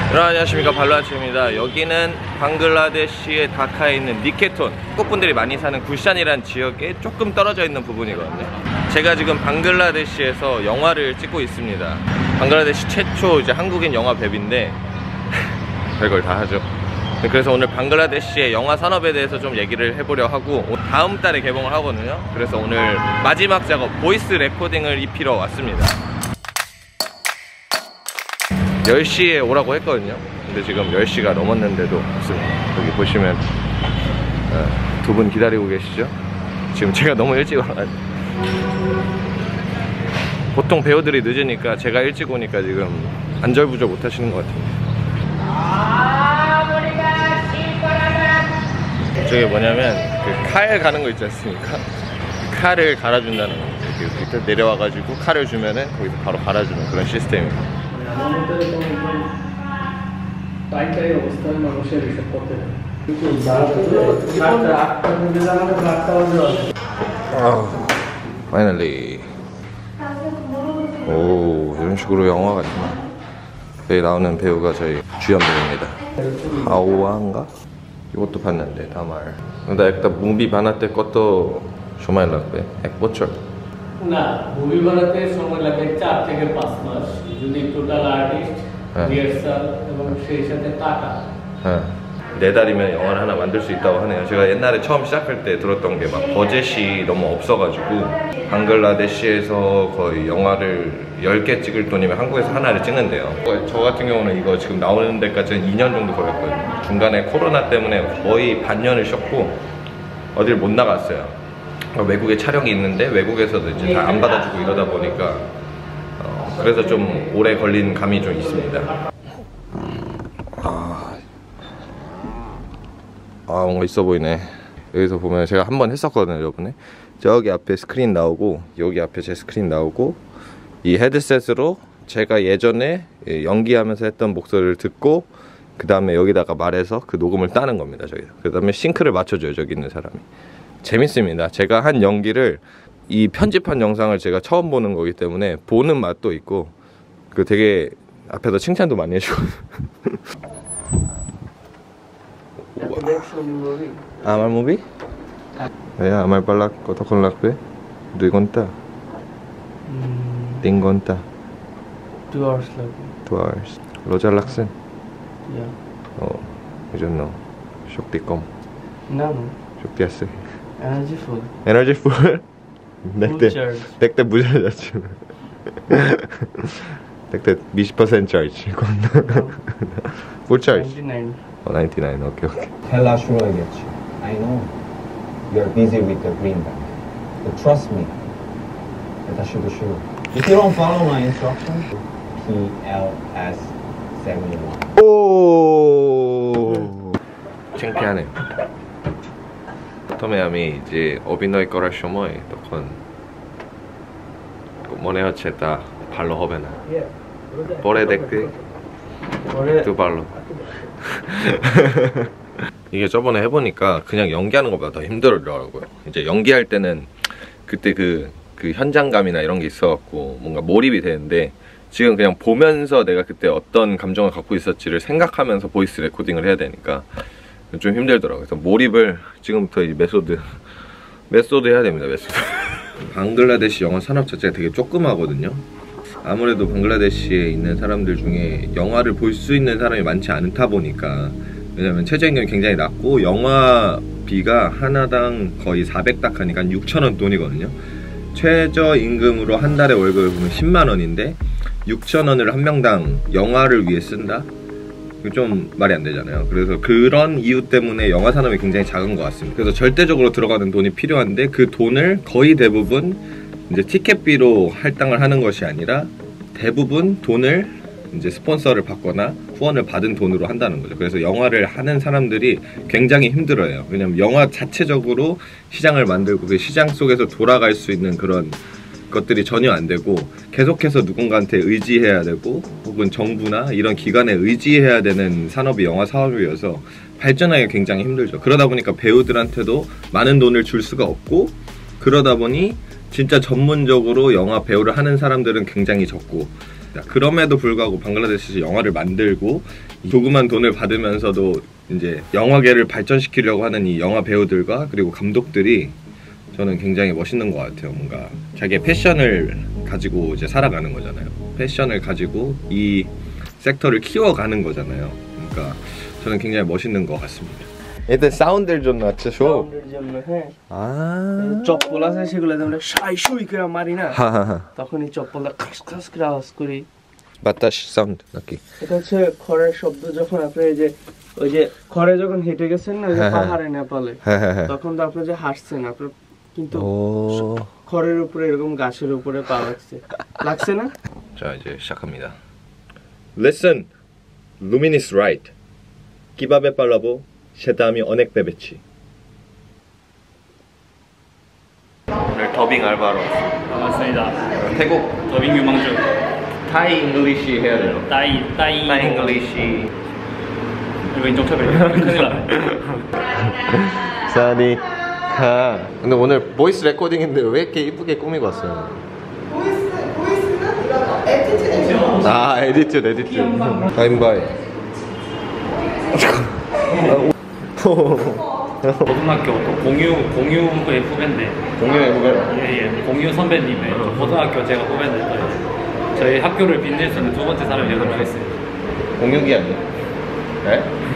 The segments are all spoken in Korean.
안녕하십니까, 발로아츠입니다. 여기는 방글라데시의 다카에 있는 니케톤, 한국분들이 많이 사는 굴샨이라는 지역에 조금 떨어져 있는 부분이거든요. 제가 지금 방글라데시에서 영화를 찍고 있습니다. 방글라데시 최초 이제 한국인 영화 배우인데 별걸 다 하죠. 그래서 오늘 방글라데시의 영화 산업에 대해서 좀 얘기를 해보려 하고, 다음 달에 개봉을 하거든요. 그래서 오늘 마지막 작업 보이스 레코딩을 입히러 왔습니다. 10시에 오라고 했거든요. 근데 지금 10시가 넘었는데도 없습니다. 여기 보시면 두 분 기다리고 계시죠? 지금 제가 너무 일찍 와가지고, 보통 배우들이 늦으니까 제가 일찍 오니까 지금 안절부절 못 하시는 것 같아요. 저게 뭐냐면 그 칼 가는 거 있지 않습니까? 칼을 갈아준다는 거. 이렇게 밑에 내려와가지고 칼을 주면은 거기서 바로 갈아주는 그런 시스템입니다. 파이널리. 오, 이런 식으로 영화 같구나. 여기 나오는 배우가 저희 주연 배우입니다. 하오아인가? 이것도 봤는데 다말. 근데 একটা মুভি বানাতে কত সময় লাগবে? এক বছর? না, মুভি বানাতে সময় লাগে 4 থেকে 5 মাস। যদি টোটাল আর্টিস্ট, রিহার্সাল এবং সেই সাথে টাকা. 4달이면 영화를 하나 만들 수 있다고 하네요. 제가 옛날에 처음 시작할 때 들었던 게 막 버젯이 너무 없어가지고 방글라데시에서 거의 영화를 10개 찍을 돈이면 한국에서 하나를 찍는데요. 저 같은 경우는 이거 지금 나오는 데까지는 2년 정도 걸렸거든요. 중간에 코로나 때문에 거의 반년을 쉬었고 어딜 못 나갔어요. 외국에 촬영이 있는데 외국에서도 이제 다 안 받아주고 이러다 보니까 그래서 좀 오래 걸린 감이 좀 있습니다. 뭔가 있어 보이네. 여기서 보면 제가 한번 했었거든요, 저번에. 저기 앞에 스크린 나오고 여기 앞에 제 스크린 나오고, 이 헤드셋으로 제가 예전에 연기하면서 했던 목소리를 듣고 그 다음에 여기다가 말해서 그 녹음을 따는 겁니다. 저기서. 그 다음에 싱크를 맞춰줘요, 저기 있는 사람이. 재밌습니다. 제가 한 연기를, 이 편집한 영상을 제가 처음 보는 거기 때문에 보는 맛도 있고, 그 되게 앞에서 칭찬도 많이 해주고. আমার মুভি? আমার পালা কতক্ষণ লাগবে? 2 ঘন্টা? 3 ঘন্টা? 2 hours লাগবে। 2 hours. রোজা লাগছেন? এই জন্য শক্তি কম? না, শক্তি আছে। Energy full. Energy full? দেখতে বোঝা যাচ্ছে। দেখতে 20% চার্জ। Full charge? 99. 99, okay. খেলা শুরু হয়ে গেছে। I know you are busy with the green bag, but trust me, এটা শুধু শুরু. If you don't follow my instructions, PLS 71. 오, 창피하네요. প্রথমে আমি যে অভিনয় করার সময় তখন মনে হচ্ছে তা ভালো হবে না, পরে দেখতে একটু ভালো. 이게 저번에 해보니까 그냥 연기하는 것보다 더 힘들더라고요. 이제 연기할 때는 그때 그 현장감이나 이런 게 있어갖고 뭔가 몰입이 되는데, 지금 그냥 보면서 내가 그때 어떤 감정을 갖고 있었지를 생각하면서 보이스 레코딩을 해야 되니까 좀 힘들더라고요. 그래서 몰입을 지금부터 이 메소드 해야 됩니다. 메소드. 방글라데시 영화 산업 자체가 되게 조그마거든요. 아무래도 방글라데시에 있는 사람들 중에 영화를 볼 수 있는 사람이 많지 않다 보니까, 왜냐면 최저임금이 굉장히 낮고 영화비가 하나당 거의 400딱 하니까 6,000원 돈이거든요. 최저임금으로 한 달에 월급을 보면 10만원인데 6,000원을 한 명당 영화를 위해 쓴다? 좀 말이 안 되잖아요. 그래서 그런 이유 때문에 영화 산업이 굉장히 작은 것 같습니다. 그래서 절대적으로 들어가는 돈이 필요한데 그 돈을 거의 대부분 이제 티켓비로 할당을 하는 것이 아니라 대부분 돈을 이제 스폰서를 받거나 후원을 받은 돈으로 한다는 거죠. 그래서 영화를 하는 사람들이 굉장히 힘들어요. 왜냐면 영화 자체적으로 시장을 만들고 그 시장 속에서 돌아갈 수 있는 그런 것들이 전혀 안 되고, 계속해서 누군가한테 의지해야 되고 혹은 정부나 이런 기관에 의지해야 되는 산업이 영화 사업이어서 발전하기가 굉장히 힘들죠. 그러다 보니까 배우들한테도 많은 돈을 줄 수가 없고, 그러다 보니 진짜 전문적으로 영화 배우를 하는 사람들은 굉장히 적고, 그럼에도 불구하고 방글라데시에서 영화를 만들고 조그만 돈을 받으면서도 이제 영화계를 발전시키려고 하는 이 영화 배우들과 그리고 감독들이 저는 굉장히 멋있는 것 같아요. 뭔가 자기의 패션을 가지고 이제 살아가는 거잖아요. 패션을 가지고 이 섹터를 키워가는 거잖아요. 그러니까 저는 굉장히 멋있는 것 같습니다. এতে সাউন্ডের জন্য আচ্ছা শো সাউন্ডের জন্য চপ্পল আছে সেগুলো আমরা সাই সুই করে মারি না তখন এই চপ্পলটা খাস খাস করে আওয়াজ করি বাতাস সাউন্ড নাকি এটা হচ্ছে খড়ের শব্দ যখন আপনি এই যে ওই যে খড়ে যখন হেঁটে গেছেন না যে পাহাড়ে নেপালে তখন তো আপনি যে হাঁটছেন আপনি কিন্তু খড়ের উপরে এরকম গাছের উপরে পা লাগছে না 자 이제 시작합니다. Listen, luminous right. কিভাবে পালাবো সেটা আমি অনেক ভেবেছি. 오늘 더빙 알바로 왔습니다. 반갑습니다. 태국 더빙 유망주 타이 잉글리시 해야 돼요. 따이 타이 잉글리시. 이거 인종차별 큰일 나네. 사디 카. 근데 오늘 보이스 레코딩인데 왜 이렇게 이쁘게 꾸미고 왔어요? 보이스는 이거 에티튜드. 아 에디튜드. 바이바이. 고등학교 또 공유의 후배인데 공유의 후배로. 예 공유 선배님의 고등학교 제가 후배인데 저희 학교를 빛낼 수 있는 두 번째 사람이 되도록 하겠습니다. 공유기 아니에요? 네?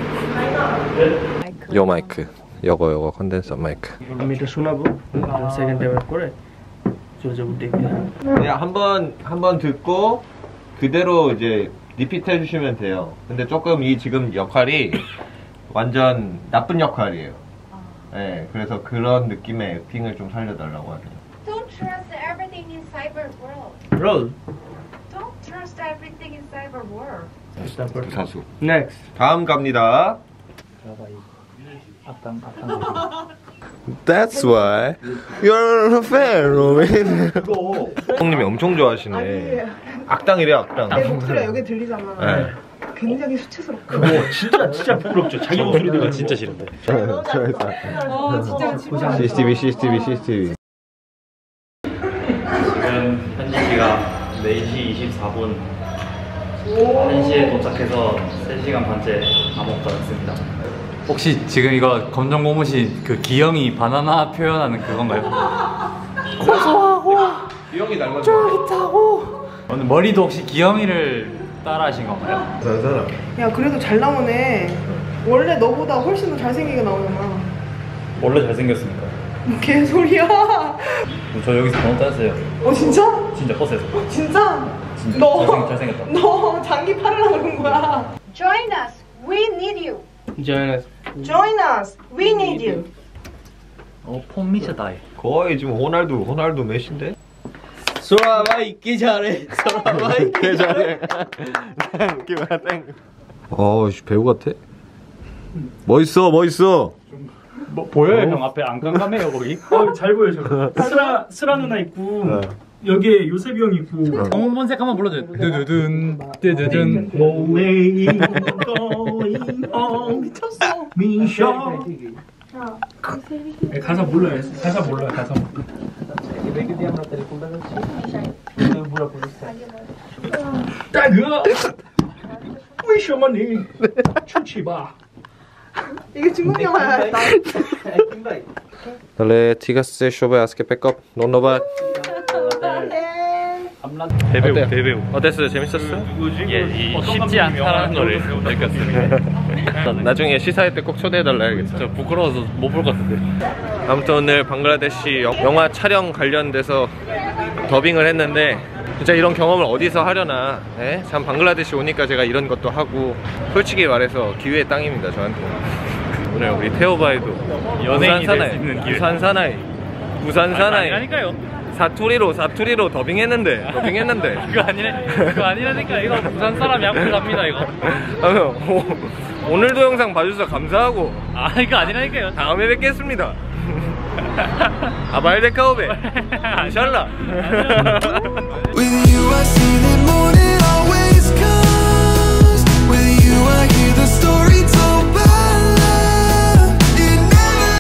요 마이크. 요거 컨덴서 마이크. আমি এটা শোনাবো সেকেন্ড টাইম করে জোরে জোরে ডেকে 그냥 한번 듣고 그대로 이제 리피트 해주시면 돼요. 근데 조금 이 지금 역할이 완전 나쁜 역할이에요. 네, 그래서 그런 느낌의 액팅을 좀 살려달라고 하네요. Don't trust everything in cyber world. 롤 Don't trust everything in cyber world. 사수. 넥스트 다음 갑니다. That's why you're a fan, Robin. 형님이 엄청 좋아하시네. 악당이래 악당. 내 목소리가 여기 들리잖아. 네. 굉장히 수치스럽고. 진짜 부끄럽죠. 자기 목소리 들으면 진짜 싫은데. 진짜 CCTV. 지금 현지 시각 4시 24분 1시에 도착해서 3시간 반째 아무것도 안 했습니다. 혹시 지금 이거 검정 고무신 그 기영이 바나나 표현하는 그건가요? 고소하고 기영이 닮았네. 쫄깃하고 오늘 머리도 혹시 기영이를 따라하신 건가요? 사람. 야 그래도 잘 나오네. 원래 너보다 훨씬 더 잘생기게 나오잖아. 원래 잘생겼습니까? 뭐 개소리야. 저 여기서 번호 따였어요. 진짜? 진짜 버스에서. 진짜? 진짜 너 잘생겼다. 너 장기 팔으려고 그런 거야. Join us. We need you. Join us. We need you. 폼미셔다이. 거의 지금 호날두 메시인데? 소라가 있기 잘해 소라가 있기 잘해 배우 같아? 멋있어 뭐 보여요 형 앞에 안 깜깜해요 거기? 잘 보여 저. 스라 누나 있고 여기에 요셉이 형 있고. 정문색 한번 불러줘요. 뜨드든 Going home 미쳤어 미션. 가사 몰라요. 가사 몰라. 따그 위셔머니 추치바. 이게 중국 영화야. Dale, chicas, se shobe aske backup. 노노바. 대배우. 어땠어요? 재밌었어요? 예, 쉽지 않다는 거를 느꼈습니다. 나중에 시사회 때 꼭 초대해달라 해야겠다. 저 부끄러워서 못 볼 것 같은데. 아무튼 오늘 방글라데시 영화 촬영 관련돼서 더빙을 했는데 진짜 이런 경험을 어디서 하려나. 예? 참 방글라데시 오니까 제가 이런 것도 하고 솔직히 말해서 기회의 땅입니다 저한테. 오늘 우리 태호바이도 연예인이 될 수 있는 길. 부산 사나이 아니라니까요. 사투리로 더빙했는데 그거 아니라니까. 이거 부산 사람이 앞으로 갑니다 이거. 오늘도 영상 봐주셔서 감사하고 이거 아니라니까요. 다음에 뵙겠습니다. 아바일데카오베 인샬라. With you I see the